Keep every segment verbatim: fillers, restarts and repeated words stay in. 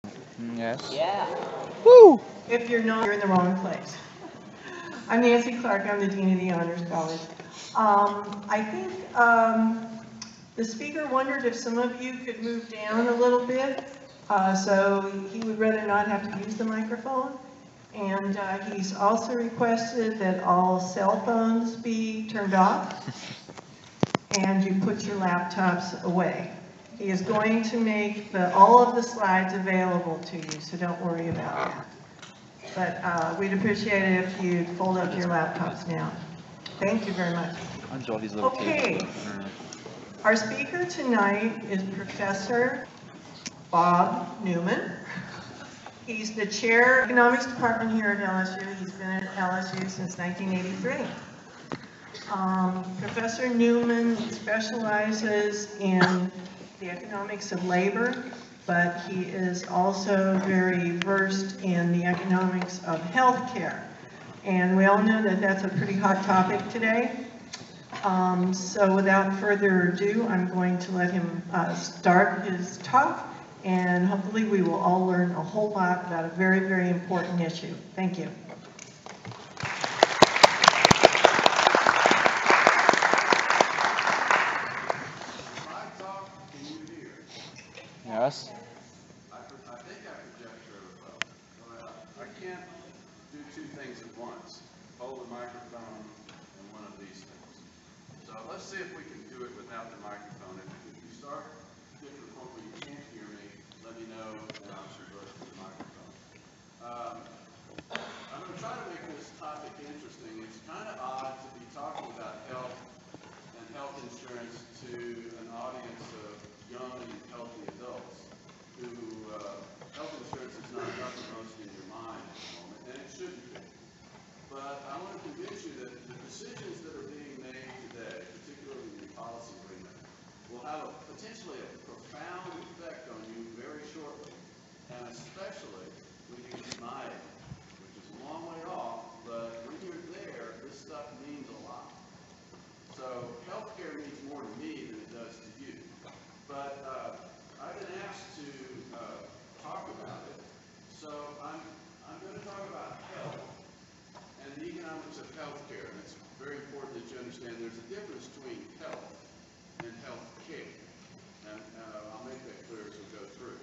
Yes. Yeah. Woo! If you're not, you're in the wrong place. I'm Nancy Clark. I'm the Dean of the Honors College. Um, I think um, the speaker wondered if some of you could move down a little bit, uh, so he would rather not have to use the microphone. And uh, he's also requested that all cell phones be turned off and you put your laptops away. He is going to make the, all of the slides available to you, so don't worry about that. But uh, we'd appreciate it if you'd fold up your laptops now. Thank you very much. Okay, our speaker tonight is Professor Bob Newman. He's the chair of the economics department here at L S U. He's been at L S U since nineteen eighty-three. Um, Professor Newman specializes in the economics of labor, but he is also very versed in the economics of healthcare. And we all know that that's a pretty hot topic today. Um, so without further ado, I'm going to let him uh, start his talk, and hopefully we will all learn a whole lot about a very, very important issue. Thank you. Yes. I, I think I project really well. well. I can't do two things at once, hold the microphone and one of these things. So let's see if we can do it without the microphone. If, if you start getting to the point where you can't hear me, let me know and I'll revert to the microphone. Um, I'm going to try to make this topic interesting. It's kind of odd to be talking about health and health insurance to an audience of young and healthy adults who uh, health insurance is not uppermost in your mind at the moment, and it shouldn't be. But I want to convince you that the decisions that are being made today, particularly in the policy arena, will have a, potentially a profound effect on you very shortly, and especially when you get to my age, which is a long way off, but when you're there, this stuff means a lot. So healthcare means more to me than it does to you. But uh, I've been asked to uh, talk about it, so I'm, I'm going to talk about health and the economics of healthcare. And it's very important that you understand there's a difference between health and health care. And uh, I'll make that clear as we go through.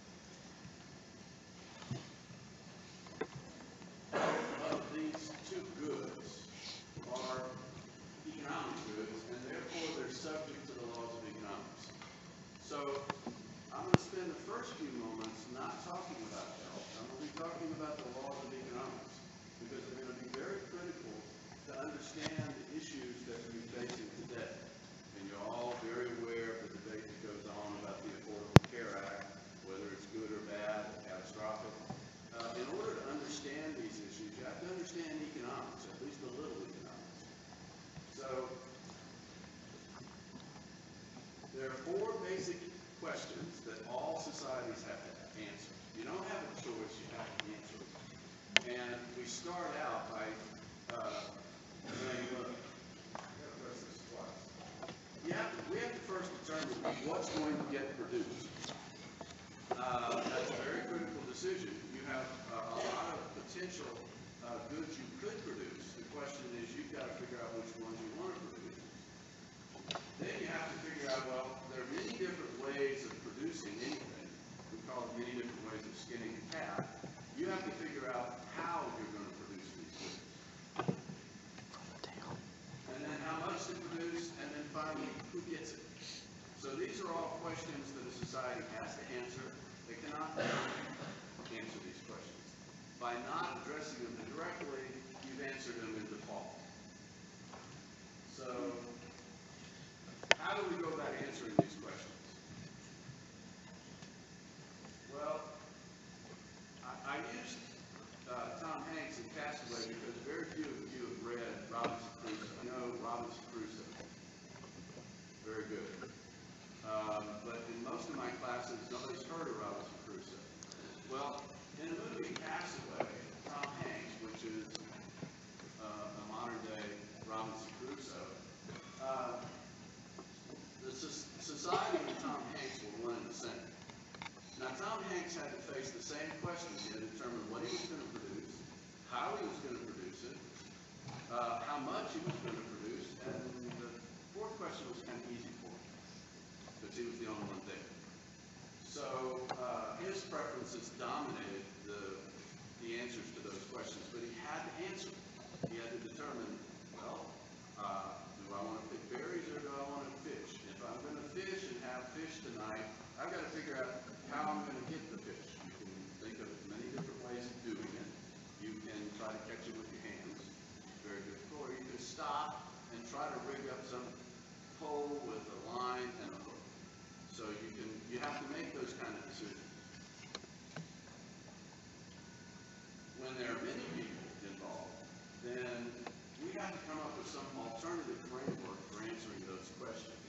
Both of these two goods are economic goods, and therefore they're subject to the laws of economics. So I'm going to spend the first few moments not talking about health. I'm going to be talking about the laws of economics, because they're going to be very critical to understand the issues that we're facing today. And you're all very aware of the debate that goes on about the Affordable Care Act, whether it's good or bad, or catastrophic. Uh, in order to understand these issues, you have to understand economics, at least a little economics. So there are four basic questions that all societies have to answer. You don't have a choice, you have to answer them. And we start out by uh, saying, look, I gotta press this twice. You have to, we have to first determine what's going to get produced. Uh, that's a very critical decision. You have uh, a lot of potential uh, goods you could produce. The question is, you've got to figure out which ones you want to produce. Then you have to figure out, well, there are many different ways of producing anything. We call it many different ways of skinning a cat. You have to figure out how you're going to produce these goods. And then how much to produce, and then finally, who gets it? So these are all questions that a society has to answer. They cannot answer these questions. By not addressing them directly, you've answered them in default. So how do we go about answering these questions? Well, I, I used uh, Tom Hanks in Castaway because very few of you have read Robinson Crusoe. You know Robinson Crusoe. Very good. Um, but in most of my classes, nobody's heard of Robinson Crusoe. Well, in the movie Castaway, Tom Hanks, which is uh, a modern-day Robinson Crusoe, uh, the society Tom Hanks had to face the same questions. He had to determine what he was going to produce, how he was going to produce it, uh, how much he was going to produce, and the fourth question was kind of easy for him, because he was the only one there. So uh, his preferences dominated the, the answers to those questions, but he had to answer. He had to determine, well, uh, do I want to pick berries or do I want to fish? If I'm going to fish and have fish tonight, I've got to figure out how I'm going to get the fish. You can think of many different ways of doing it. You can try to catch it with your hands, very difficult, or you can stop and try to rig up some pole with a line and a hook. So you can, you have to make those kind of decisions. When there are many people involved, then we have to come up with some alternative framework for answering those questions.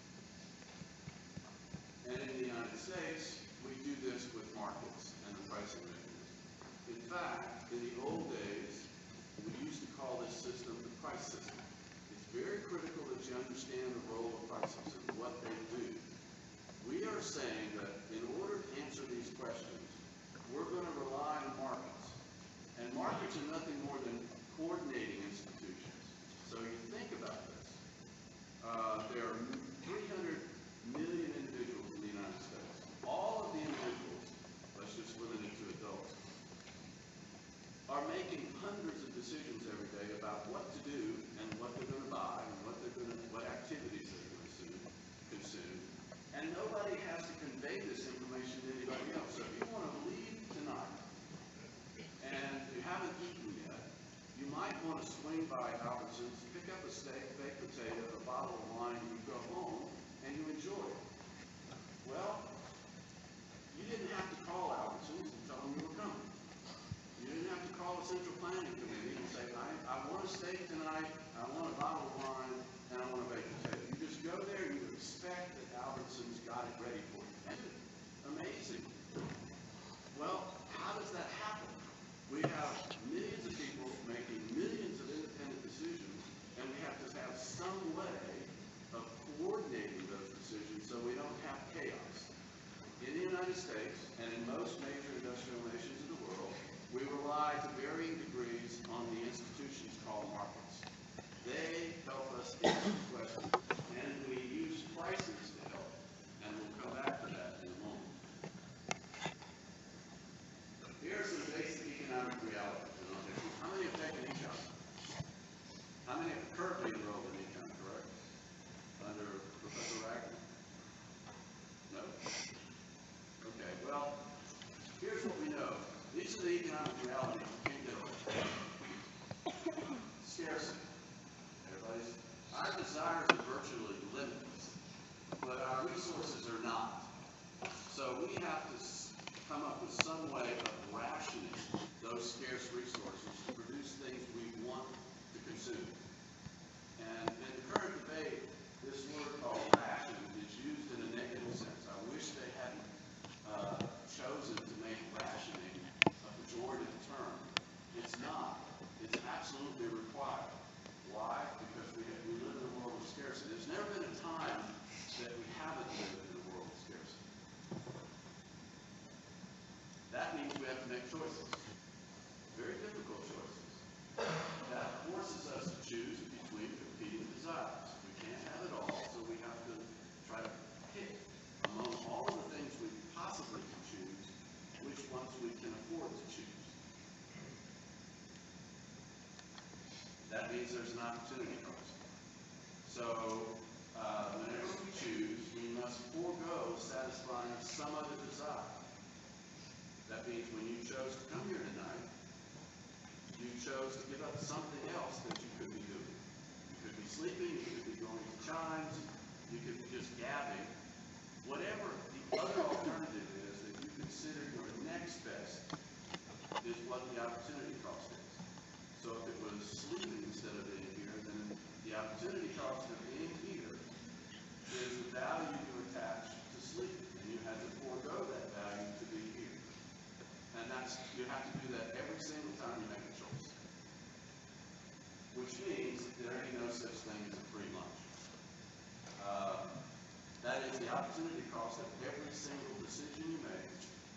And in the United States, we do this with markets and the pricing mechanism. In fact, in the old days, we used to call this system the price system. It's very critical that you understand the role of prices and what they do. We are saying that in order to answer these questions, we're going to rely on markets. And markets are nothing more than coordinating institutions. So you think about this. Uh, there are three hundred million individuals in the United States. All of the individuals, let's just limit it to adults, are making hundreds of decisions every day about what to do and what they're going to buy and what they're going to, what activities they're going to consume. And nobody has to convey this information to anybody else. So if you want to leave tonight and you haven't eaten yet, you might want to swing by Albertsons, pick up a steak, baked potato, a bottle of wine, and you go home and you enjoy it. Well, you didn't have to call Albertsons and tell them you were coming. You didn't have to call the Central Planning Committee and say, I, I want a steak tonight, I want a bottle of wine, and I want a baked potato. You just go there and you expect that Albertsons got it ready for you. Isn't it amazing? Well, how does that happen? We have millions of people making millions of independent decisions, and we have to have some way of coordinating those decisions so we don't have chaos. In the United States, and in most major industrial nations of the world, we rely to varying degrees on the institutions called markets. They help us answer questions, and we use prices to help. And we'll come back to that in a moment. Here are some basic economic realities. How many have taken econ? How many have currently enrolled in econ, correct? Under Professor Ragnar? No? Okay, well, here's what we know. These are the economic realities you can't get away. Scarcity. Everybody's, our desires are virtually limitless, but our resources are not. So we have to come up with some way of rationing those scarce resources to produce things we want to consume. And in the current debate, this word called ration is used in a negative sense. I wish they hadn't uh, chosen to make rationing a pejorative term. It's not. It's absolutely required. Why? Because we, we live in a world of scarcity. There's never been a time that we haven't lived in a world of scarcity. That means we have to make choices. Very difficult choices. That forces us to choose between competing desires. We can't have it all, so we have to try to pick among all of the things we possibly can choose, which ones we can afford to choose. That means there's an opportunity cost. So, uh, whenever we choose, we must forego satisfying some other desire. That means when you chose to come here tonight, you chose to give up something else that you could be doing. You could be sleeping, you could be going to chimes, you could be just gabbing. Whatever the other alternative is that you consider your next best is what the opportunity cost is. So if it was sleeping instead of being here, then the opportunity cost of being here is the value you attach to sleeping, and you had to forego that value to be here. And that's, you have to do that every single time you make a choice. Which means there ain't no such thing as a free lunch. Uh, that is the opportunity cost of every single decision you make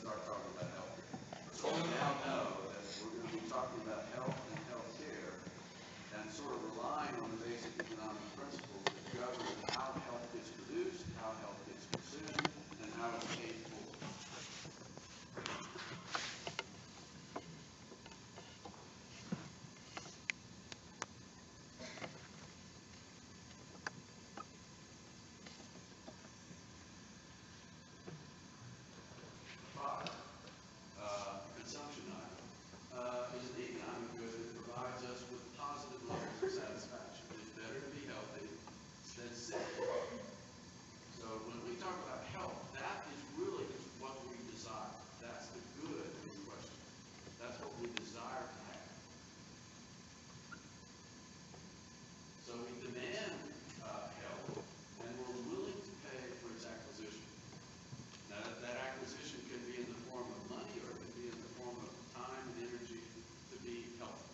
start talking about healthcare. So we now know that we're going to be talking about health and healthcare and sort of relying on the basic economic principles that govern how health gets produced, how health gets consumed, and how it's paid for. Five, uh, consumption item, uh, is an economic good that provides us with positive levels of satisfaction. It's better to be healthy than sick. So when we talk about health, that is really what we desire. That's the good in question. That's what we desire to have. So we demand uh, health, and we're willing to pay for its acquisition. Now, that, that acquisition can be in the form of money, or it can be in the form of time and energy to be healthy.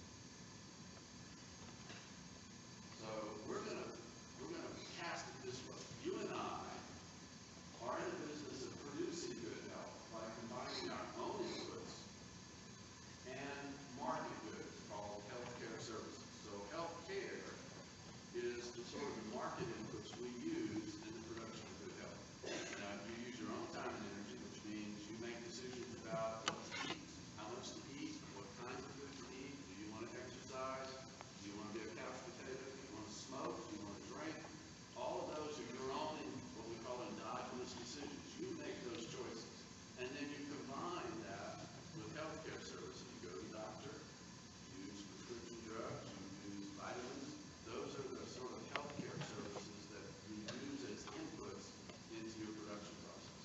So we're gonna we're gonna cast it this way. You and I are in the business of producing good health by combining our own inputs and market goods called healthcare services. So healthcare is the sort of market inputs we use in the production of good health. Now, you use your own time and energy, which means you make decisions about what to eat, how much to eat, what kinds of food to eat. Do you want to exercise? Do you want to be a couch potato? Do you want to smoke? Do you want to drink? All of those are your own, what we call endogenous decisions. You make those choices. And then you combine that with healthcare services. You go to the doctor, you use prescription drugs, you use vitamins. Those are the sort of healthcare services that we use as inputs into your production process.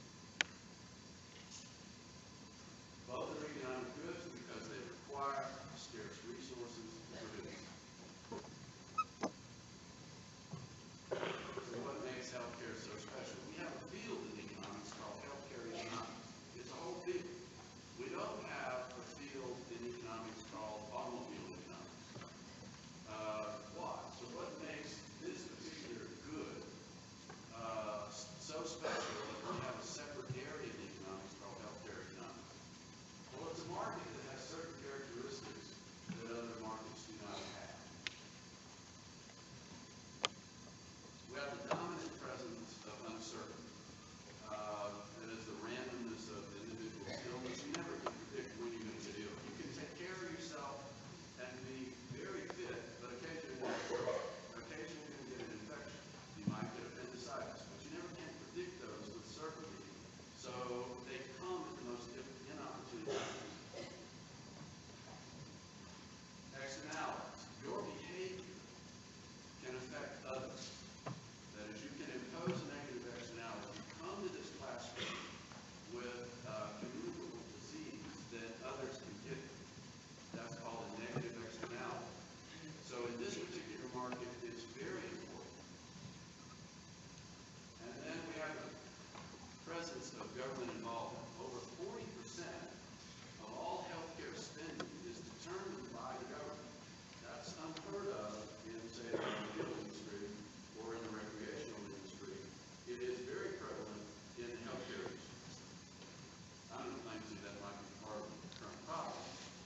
Both are economic goods because they require scarce resources to produce. So what makes healthcare so special? We have a field in economics called healthcare economics. It's a whole field. We don't have a field in economics called automobile economics. Uh, why? So what makes this particular good uh, so special that we have a separate area in economics called healthcare economics? Well, it's a market that has certain characteristics that other markets do not have. We have the dominant presence of uncertainty. Uh, that is the randomness of the individual's illness. You never can predict when you're going to get ill. You can take care of yourself and be very fit, but occasionally, occasionally you're going to get an infection. You might get appendicitis, but you never can predict those with certainty. So they come at the most inopportune times. Externalities. Your behavior can affect others. That is, you can impose a negative externality. You come to this classroom with uh, communicable disease that others can get. That's called a negative externality. So in this particular market, it's very important. And then we have the presence of government involvement. Over forty percent of all healthcare spending is determined by the government. That's unheard of in, say, the automobile industry or in the recreational industry. It is very prevalent in the healthcare industry. I'm going to claim to you that might be part of the current problem.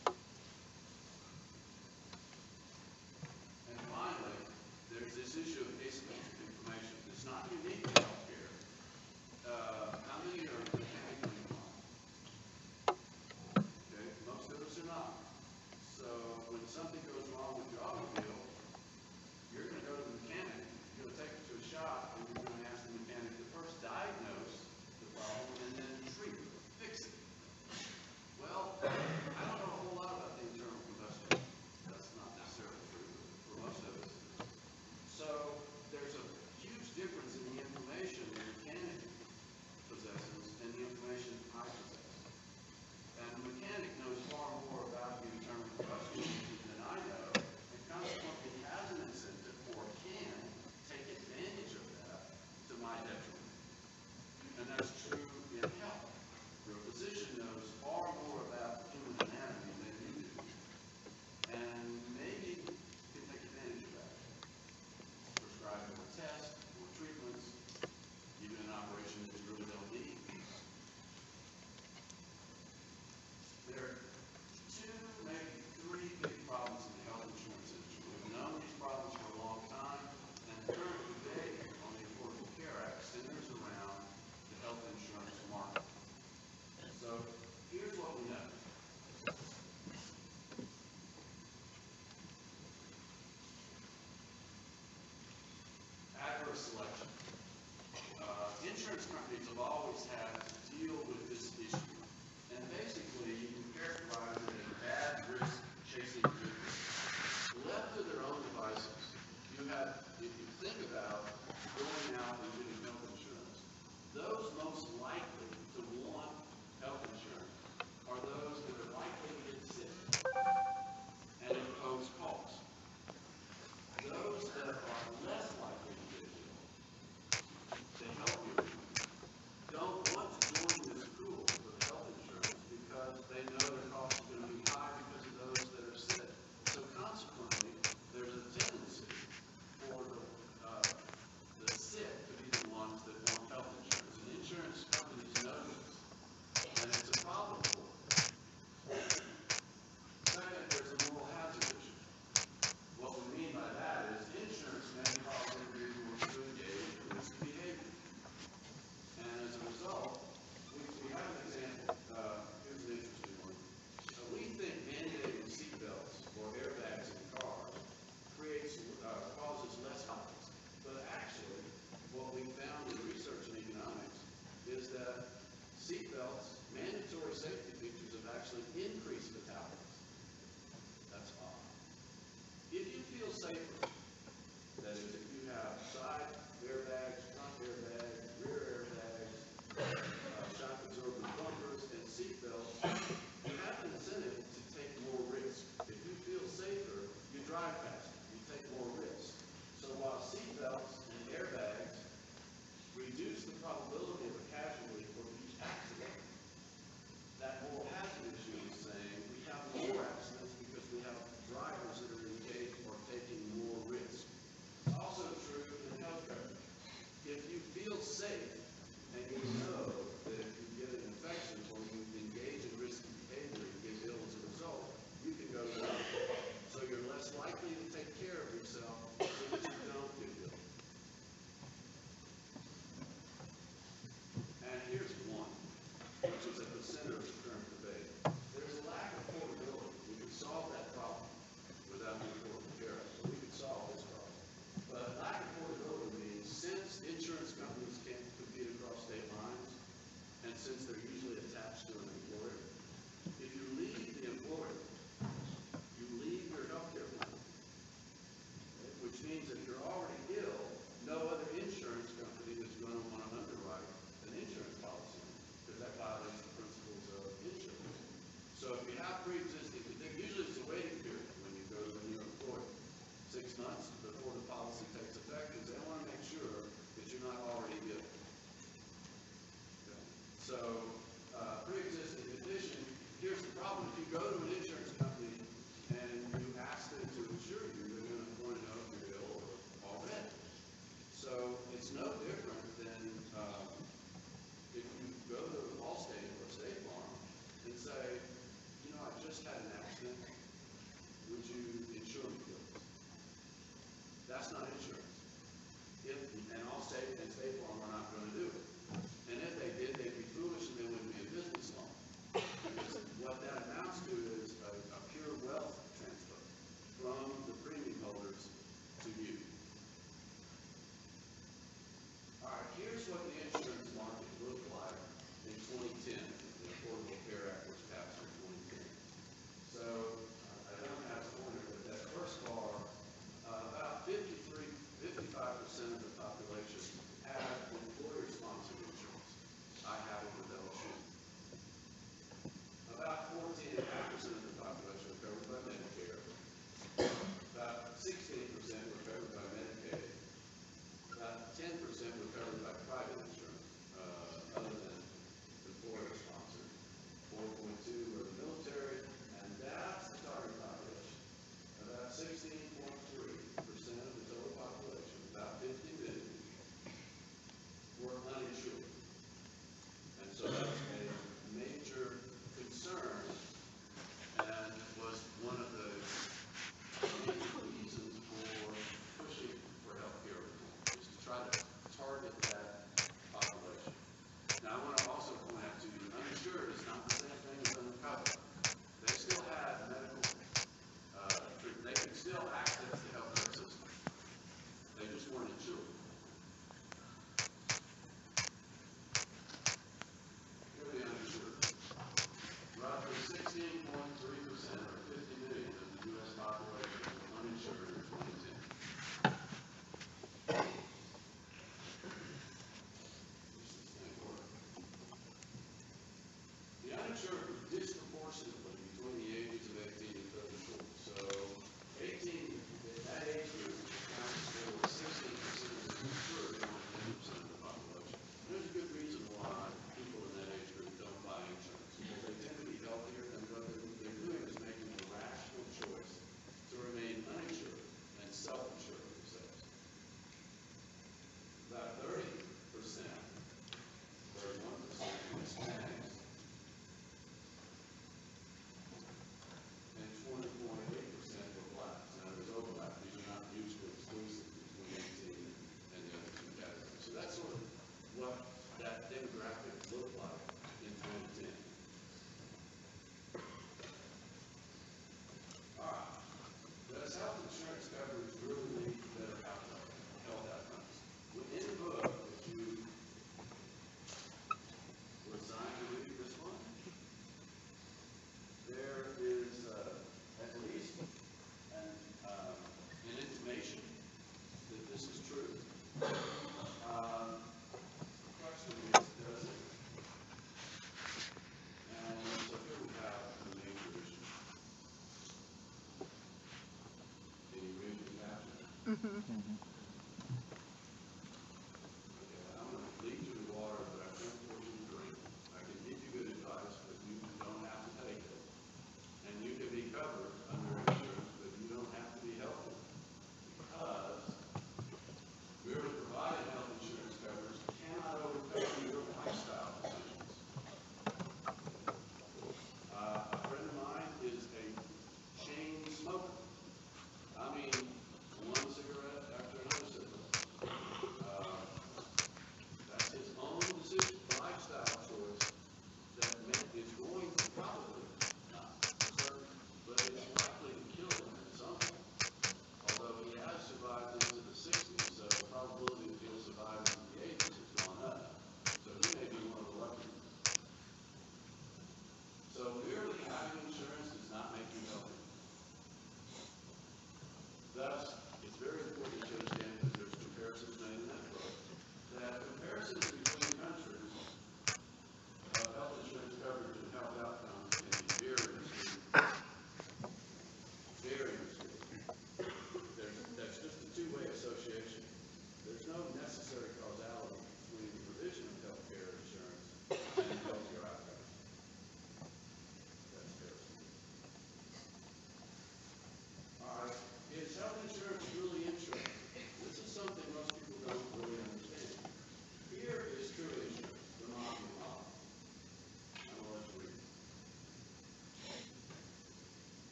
And finally, there's this issue of asymmetric information. It's not unique to healthcare. Uh, how many are mechanically inclined? Okay, most of us are not. So when something goes wrong with your automobile, seatbelts, mandatory safety features have actually increased fatalities. That's odd. If you feel safer, that is, if you have side airbags, front airbags, rear airbags, uh, shock absorbing bumpers, and seatbelts, you have an incentive to take more risk. If you feel safer, you drive faster, you take more risk. So while seatbelts and airbags reduce the probability of a casualty for each accident, that moral hazard issue is saying we have more accidents because we have drivers that are engaged or taking more risk. It's also true in health coverage. If you feel safe and you know that if you get an infection or you engage in risky behavior and get ill as a result, you can go to the doctor. So you're less likely to take care of yourself so that you don't get ill. And here's one, which is at the center of the current debate. There's a lack of portability. We could solve that problem without the Affordable Care Act. We could solve this problem. But lack of portability means since insurance companies can't compete across state lines, and since they're usually attached to an employer, if you leave the employer, you leave your health care plan, which means if you're already ill, no other insurance company is going to want to underwrite an insurance policy, because that violates the principles of insurance. So if you have pre-existing, usually it's a waiting period when you go to a new employer. Six months before the policy takes effect, because they want to make sure that you're not already ill. Okay. So uh, pre-existing condition, here's the problem. If you go to an insurance company and you ask them to insure you, they're going to want to know if you're ill already. So it's no different than um, if you go to Allstate or State Farm and say, you know, I just had an accident, would you insure me, please? That's not insurance. If, and Allstate and State Farm are not going to do it. And if they did, they'd be foolish and they wouldn't be a business loan. Because what that amounts to is a, a pure wealth transfer from the premium holders to you. All right, here's what the insurance market looked like in twenty ten. The Affordable Care Act was passed in twenty ten. So uh, I don't have a pointer, but that first bar, uh, about fifty-three, fifty-five percent of the population had employer-sponsored insurance. I have it with L S U. About fourteen point five percent of the population were covered by Medicare. About sixteen percent were covered by Medicaid. About ten percent were covered by private insurance, uh, other than employer-sponsored. four point two were the military, and that's the target population. About sixteen point three percent of the total population, about fifty million, were uninsured. And so that's a major concern and was one of the major reasons for pushing for health care reform, is to try to target that population. Now, I want to also point out to you, uninsured is not the same thing as uncovered. They still have medical, uh, treatment. They can still access the health care system. They just weren't insured. Here are the uninsured. Roughly sixteen point three percent or fifty million of the U S population were uninsured in twenty ten. The uninsured were disproportionately between the ages of eighteen and thirty-four. So eighteen, that age group accounts for sixteen percent of the uninsured and only ten percent of the population. And there's a good reason why people in that age group don't buy insurance. Because they tend to be healthier, and what they're, they're doing is making a rational choice to remain uninsured and self-insure themselves. About thirty percent, thirty-one percent of Hispanics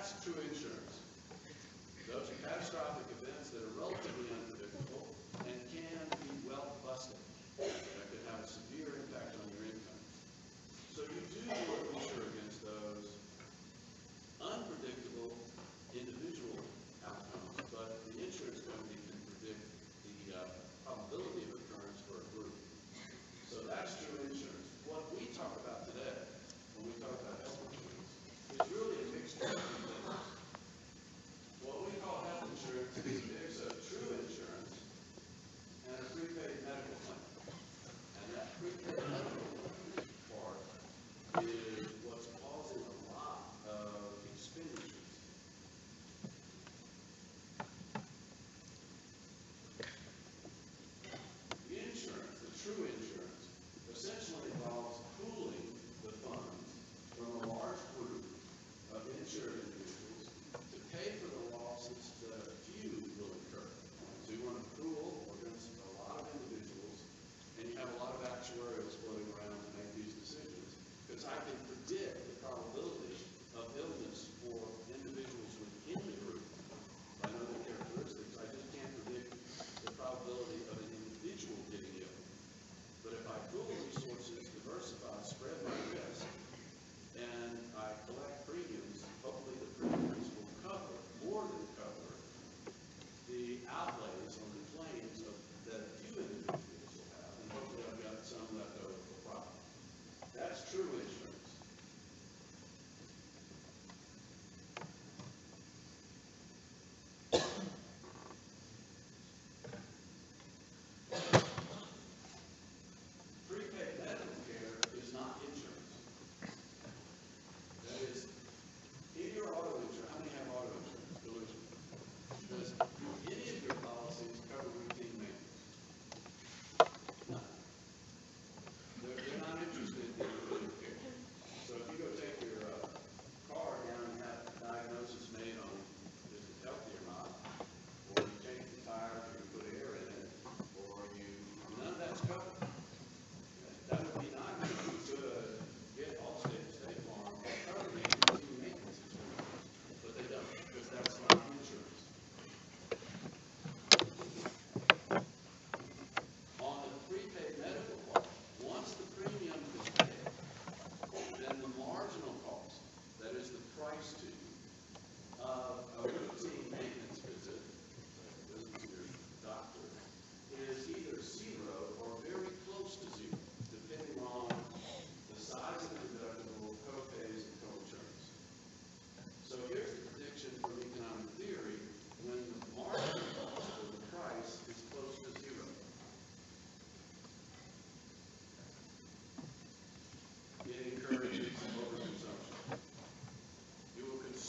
that's true insurance. Those are catastrophic events that are relatively unpredictable and can be well busted. That could have a severe impact on your income. So you do want to insure against those unpredictable individual outcomes, but the insurance company can predict the uh, probability of occurrence for a group. So that's true insurance. What we talk about today, when we talk about health insurance, is really a mixture of two things. What we call health insurance is a mix of true insurance and a prepaid medical plan. And that prepaid medical plan part is what's causing a lot of expenditures. The insurance, the true insurance, essentially involves pooling the funds from a large group of insured individuals to pay for the losses that a few will incur. So you want to pool against a lot of individuals, and you have a lot of actuarials floating around to make these decisions, because I can predict the probability of illness for individuals within the group. I know the characteristics, I just can't predict the probability of an individual getting ill. But if I pool resources, diversify, spread my risk, and I collect premiums, hopefully the premiums will cover, more than cover, the outlays on the claims of, that a few individuals will have, and hopefully I've got some left over for profit. That's true insurance. Prepaid medical care is not insurance. That is, in your auto insurance, how many have auto insurance? Delusion. Does any of your policies cover routine maintenance? None. They're, they're not interested in routine care. So if you go take your uh, car down and have a diagnosis made on is it healthy or not, or you change the tires, or you put air in it, or you, none of that's covered. That would be nice if you could get Allstate, State Farm, cover the routine maintenance expenses, but they don't, because that's not insurance. On the prepaid medical part, once the premium is paid, then the marginal cost, that is the price to you, of a routine maintenance visit, a visit to your doctor, is either zero or very close to zero, depending on the size of the deductible, co-pays, and co-insurance. So here's the prediction from economic theory when the marginal cost or the price is close to zero. It encourages overconsumption. You will consume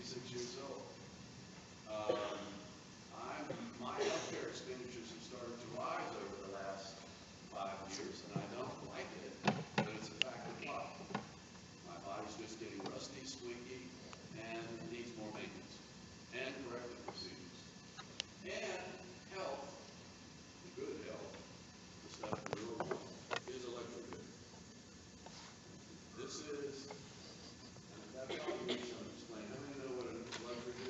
fifty-six years old. Um, I'm, my healthcare expenditures have started to rise over the last five years, and I don't like it, but it's a fact of life. My body's just getting rusty, squeaky, and needs more maintenance, and corrective procedures. And health, the good health, the stuff we really want, is electric bill. This is, and that's all you need to explain. How many know what an electric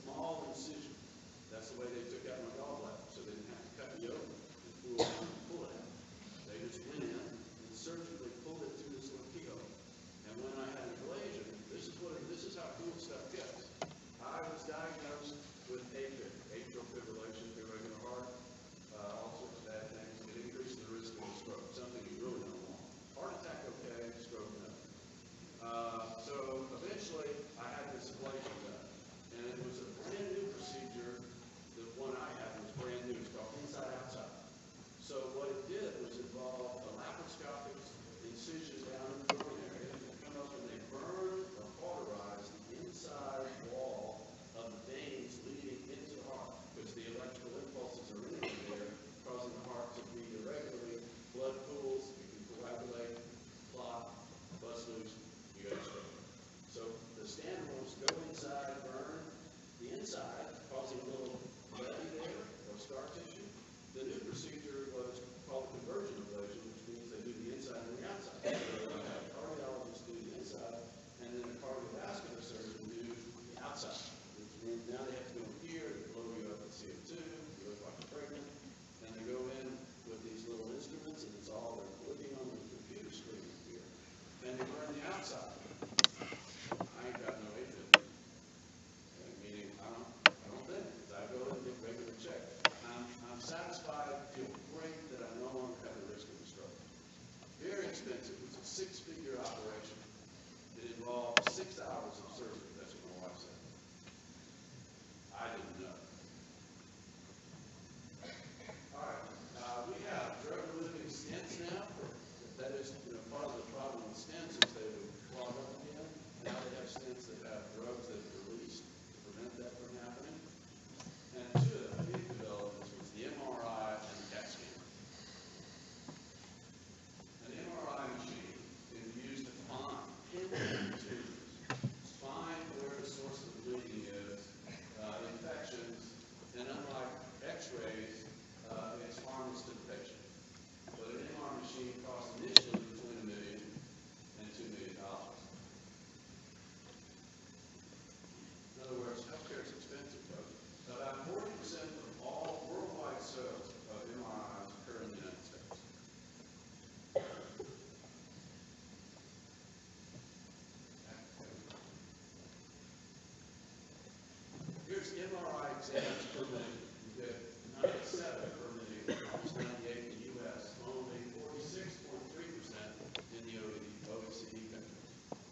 small incision. That's the way they took out my gallbladder, so they didn't have to cut me open and pull it out. Pull it out. They just went in and surgically pulled it through this little keyhole. And when I had ablation, this is what this is how cool stuff gets. I was diagnosed with AFib, atrial fibrillation, irregular heart, uh, all sorts of bad things. It increased the risk of a stroke, something you really don't want. Heart attack, okay, stroke, no. Uh, so eventually, I had this ablation done, and it was a brand new procedure. The one I had was brand new. It's called inside outside. So what it did was involve a laparoscopic incision down in the groin area. They come up and they burn or cauterize the inside wall of the veins leading into the heart, because the electrical impulses are in there, causing the heart to beat irregularly. Blood pools, you can coagulate, clot, bust loose, you got a stroke. So the standard was go inside, burn the inside, causing a little bloody there or scar tissue. The new procedure was called convergent ablation, which means they do the inside and the outside. So I have a cardiologist do the inside, and then a cardiovascular surgeon do the outside, which means now they have to go here, they blow you up with C O two, you look like you're pregnant, and they go in with these little instruments, and it's all they're looking on the computer screen here, and they burn the outside. I ain't got no AFib, okay, meaning I don't, I don't think, because I go and get regular check. I'm, I'm satisfied, feel great that I no longer have the risk of a stroke. Very expensive. It was a six-figure operation. It involved six hours of surgery. That's what my wife said. I didn't know. All right. Uh, we have drug-eluting stents now. That is, you know, part of the problem with stents is they would clog up again. Now they have stents that have drugs that are released to prevent that from happening. And two of the big developments was the M R I and the CAT scan. An M R I machine is used to find pinpoint tumors, find where the source of the bleeding is, uh, infections, and unlike X-rays, uh, it's harmless to the patient. But an M R I machine costs initially between a million and two million dollars. In other words, healthcare is expensive, folks. About forty percent of all worldwide sales of M R Is occur in the United States. Here's M R I exams per million. You get ninety-seven per million, almost ninety-eight in the U S, only forty-six point three percent in the O E C D countries.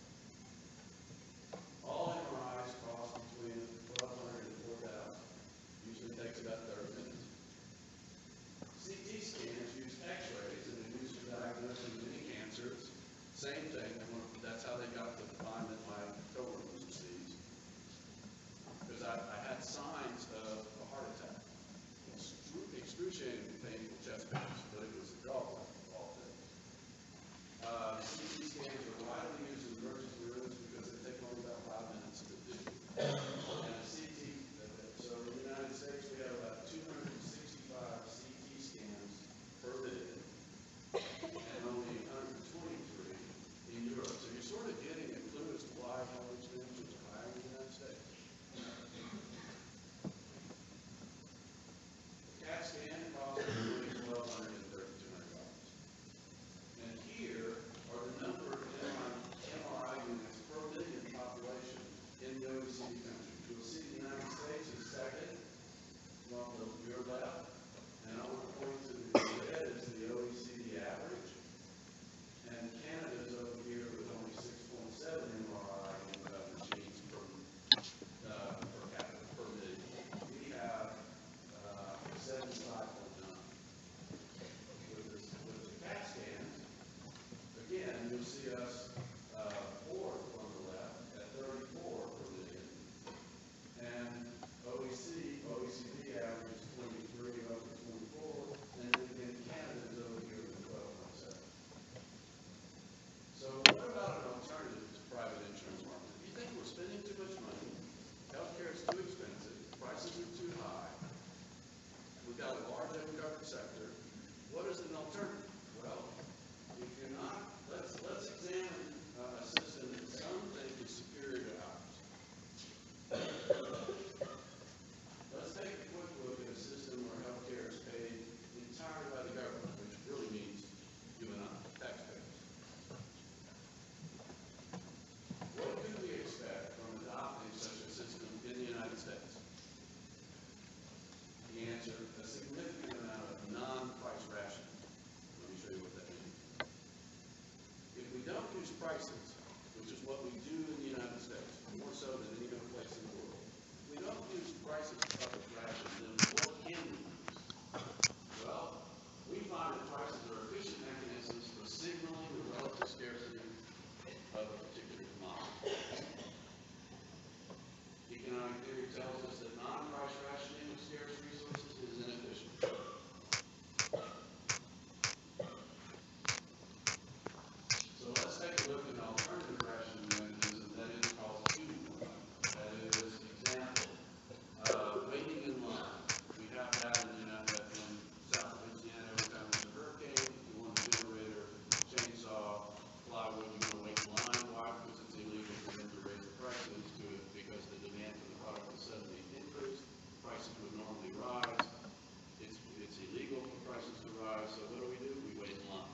All M R Is cost between twelve hundred and four thousand. Usually takes about thirty minutes. C T scans use X-rays and they're used for diagnosing many cancers. Same thing. That's how they got to find that my colon was diseased. Because I, I had signs of a heart attack. use prices, which is what we do in the United States, more so than any other place in the world. We don't use prices for public ration, then what can we use? Well, we find that prices are efficient mechanisms for signaling the relative scarcity of a particular commodity. Economic theory tells us that non-price rationing of scarce resources is inefficient. So let's take a look at an alternative rationing mechanism that is called queuing line. That is, example, uh, waiting in line. We have that in, you know, in South Louisiana every time there's a hurricane. You want a generator, chainsaw, plywood, you want to wait in line. Why? Because it's illegal for them to raise the prices to it because the demand for the product will suddenly increase. Prices would normally rise. It's, it's illegal for prices to rise. So what do we do? We wait in line.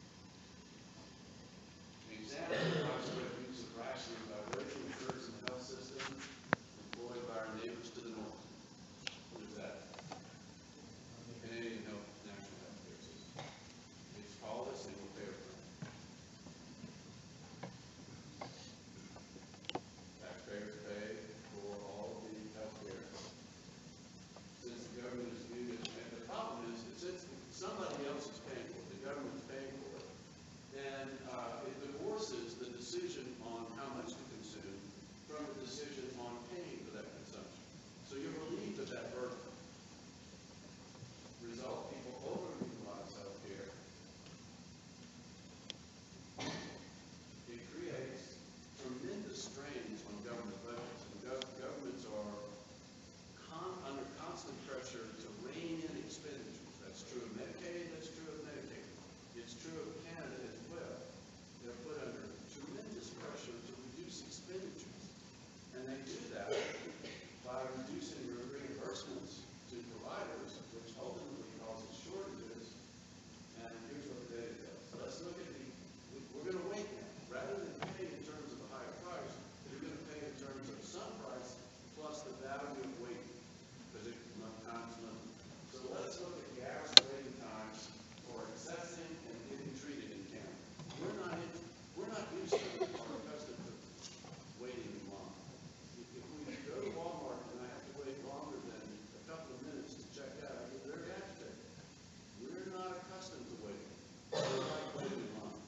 An example of widespread use of rationing by racial occurs in the health system employed by our neighbors to the north. What is that? Canadian Health National Health Care System. It's called a single payer plan. Taxpayers pay for all of the health care. Since the government is viewed as, and the problem is that since somebody else is paying for it, the government is paying for it, then uh, it divorces the decision on how much to consume from the decision on paying for that consumption. So you're relieved of that burden. Result, people over-utilize health care. It creates tremendous strains on government budgets. And gov governments are con under constant pressure to rein in expenditures. That's true of Medicaid, that's true of Medicaid. It's true of Canada as well. They're put under tremendous pressure to reduce expenditures. And they do that by reducing reimbursements to providers, which ultimately causes shortages. And here's what the data does. Let's look at the, we're going to wait now. Rather than pay in terms of a higher price, you're going to pay in terms of some price plus the value of waiting, because it times money. So let's look at gas waiting times for accessing and getting treated in Canada. We're not in, we're not used to it or accustomed to waiting in line. If we go to Walmart and I have to wait longer than a couple of minutes to check out, I get very agitated. We're not accustomed to waiting. We're like waiting in line.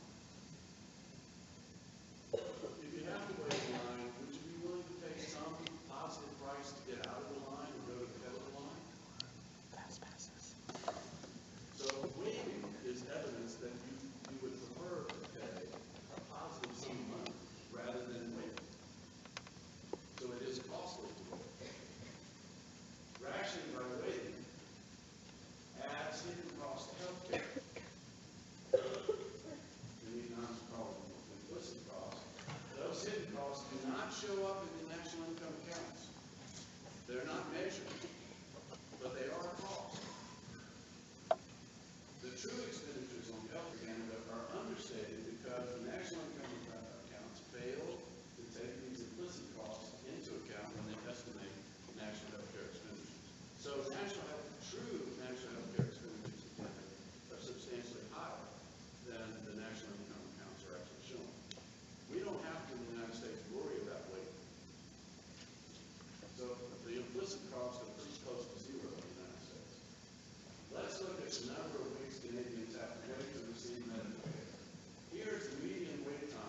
If you have to wait in line, would you be willing to pay some positive price to get out of the line and go to the head of the line? Fast passes. So waiting is evidence that you, you would prefer to pay a positive sum of money rather than waiting. So it is costly to wait. Rationing by waiting adds hidden cost to health care. Many times called implicit costs. Those hidden costs do not show up in the national income accounts. They're not measured, but they are costs. The true expenditures on health care in Canada are understated because the national income accounts fail to take these implicit costs into account when they estimate national health care expenditures. So national health, true national health care expenditures in Canada are substantially higher than the national income accounts are actually showing. We don't have to in the United States worry about waiting. So the implicit costs are pretty close to zero in the United States. Let's look at the number of weeks Canadians have to wait to receive medical care. Here's the median wait time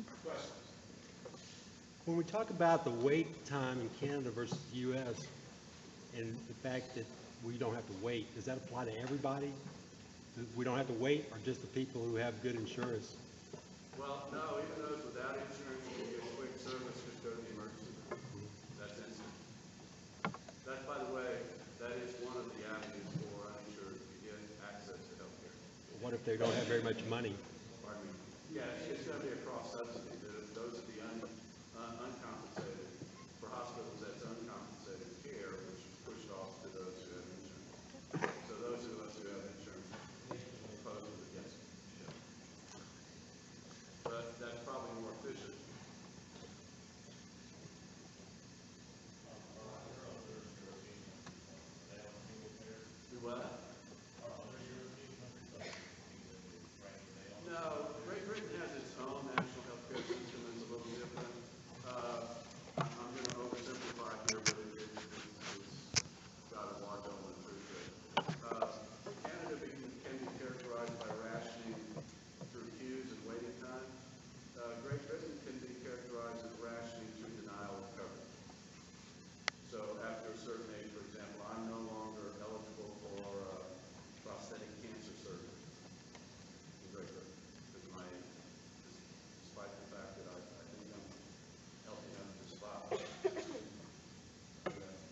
Questions? When we talk about the wait time in Canada versus the U S and the fact that we don't have to wait, does that apply to everybody? We don't have to wait, or just the people who have good insurance? Well, no, even those without insurance, you get quick service, just go to the emergency room. That's instant. That, by the way, that is one of the avenues for uninsured to get access to health care. What if they don't have very much money? Pardon me? Yeah, it's going to be a cross subsidy. Those are the un, un, uncompensated. For hospitals, that's uncompensated care, which is pushed off to those who have insurance. So those of us who have insurance opposed to the yes. But that's probably more efficient. Do what? No, Great Britain has its own national health care system. It's a little different. Uh, I'm going to oversimplify here, but it, it, it's, it's got a large element of truth to it. Uh, Canada be, can be characterized by rationing through queues and waiting time. Uh, Great Britain can be characterized as rationing through denial of coverage. So after a certain age, for example, I'm no longer eligible for uh, prosthetic cancer surgery in Great Britain because of my age, despite the fact that I, I think I'm healthy enough to survive. Okay.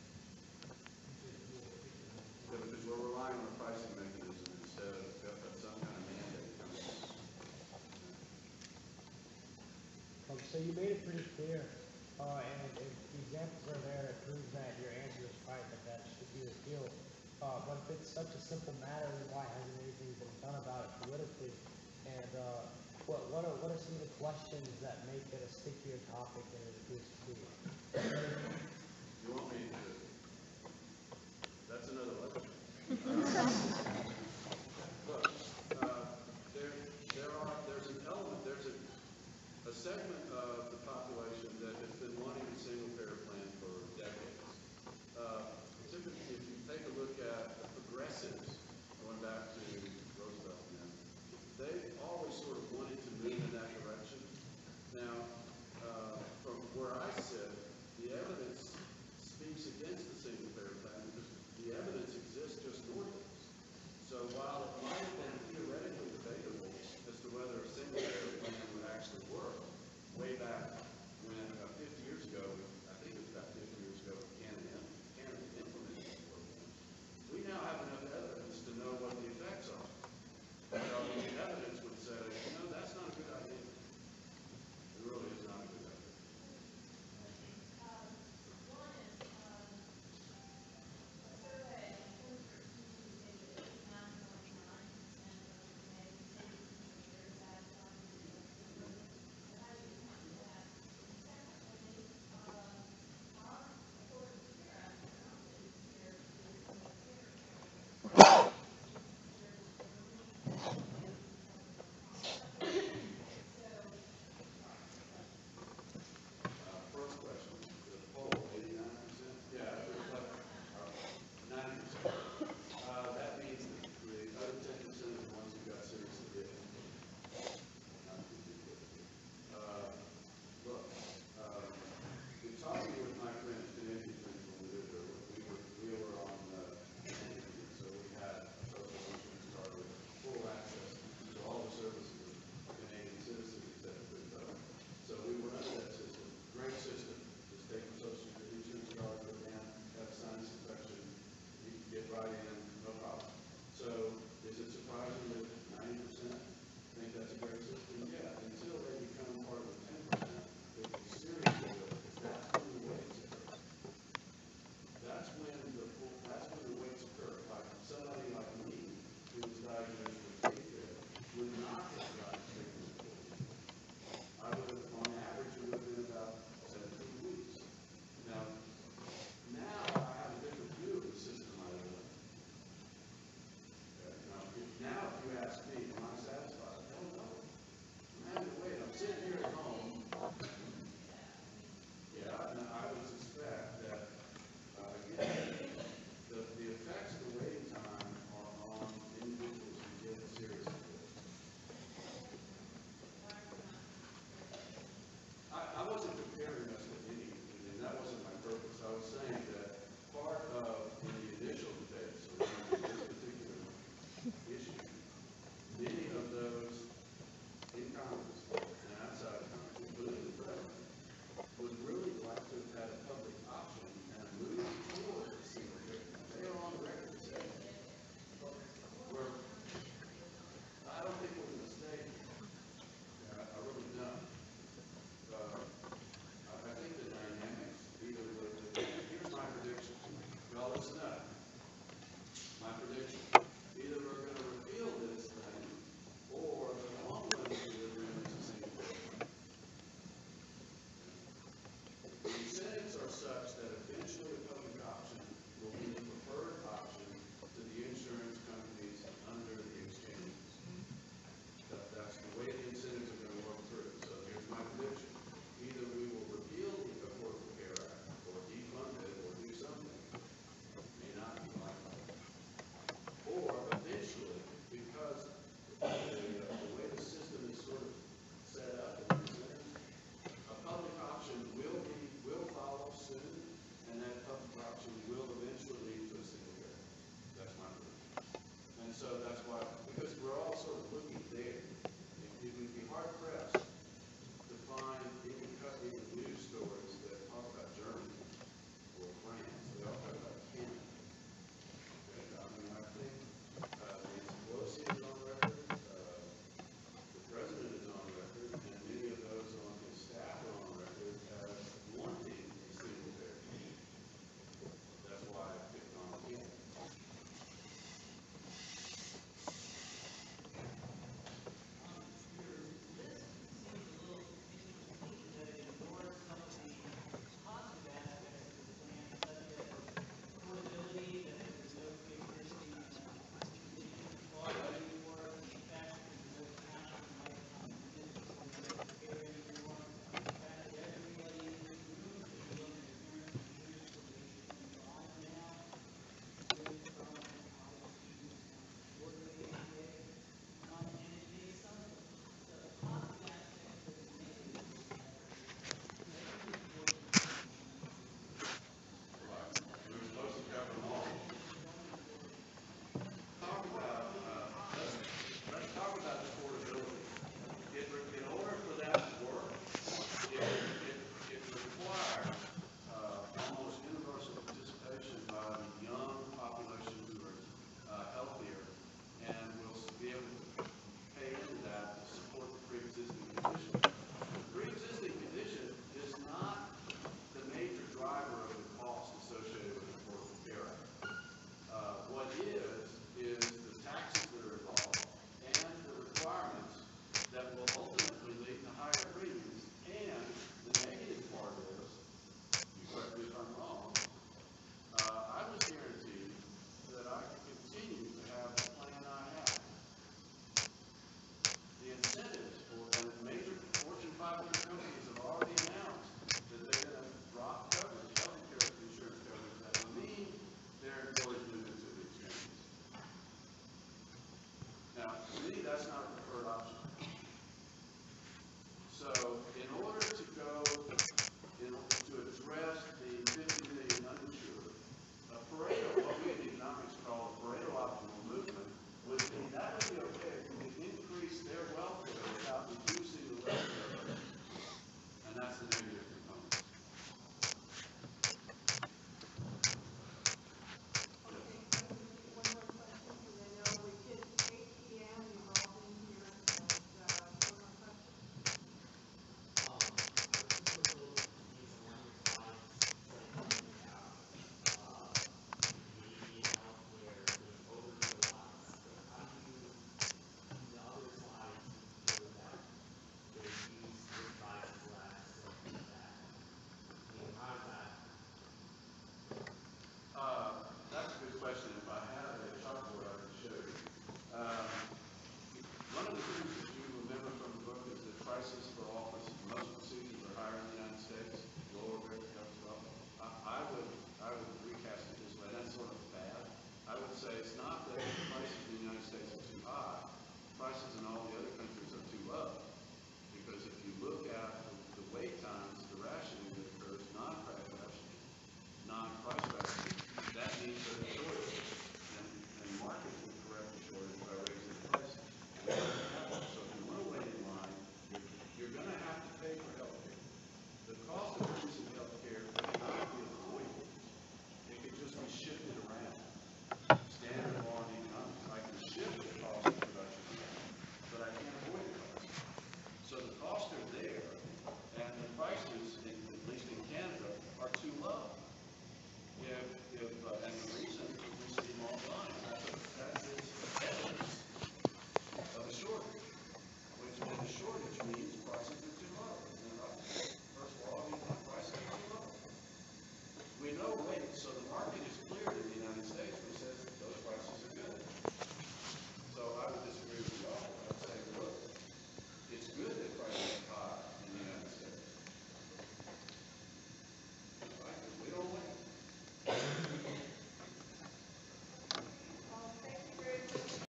Yeah, because we're relying on a pricing mechanism instead of, of some kind of mandate coming in. Um, so you made it pretty clear, uh, and, and the examples are there that prove that your answer is right, that that should be the deal. Uh, but if it's such a simple matter, then why hasn't anything been done about it politically? And uh, what what are what are some of the questions that make it a stickier topic than it appears to be? You want me to? That's another lecture. Look, uh, there there are there's an element there's a a segment of the population that has been wanting a single-payer plan for decades. Uh, typically, if you take a look at the progressives, going back to Roosevelt and them, they always sort of wanted to move in that direction. Now, uh, from where I sit, the evidence speaks against the single-payer plan because the evidence exists just north of us. So while it might have been theoretically debatable as to whether a single-payer plan would actually work, way back when about fifty years ago, I think it was about fifty years ago, Canada, Canada implemented this program. We now have enough evidence to know what the effects are. So the evidence would say, you know, that's not a good idea. It really is not a good idea. One is um, a survey in twenty thirteen indicated that eighty-nine point nine me, that's not a preferred option. So in order to go, in order to address